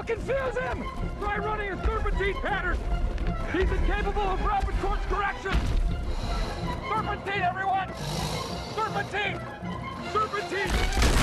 confuse him! Try running a serpentine pattern! He's incapable of rapid course correction! Serpentine, everyone! Serpentine! Serpentine!